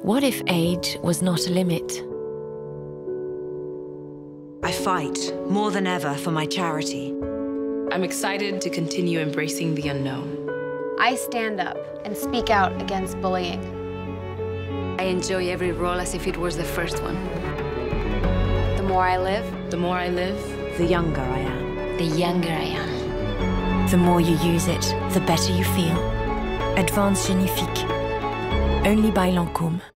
What if age was not a limit? I fight more than ever for my charity. I'm excited to continue embracing the unknown. I stand up and speak out against bullying. I enjoy every role as if it was the first one. The more I live, The more I live, The younger I am. The younger I am. The more you use it, the better you feel. ADVANCED Génifique. Only by Lancôme.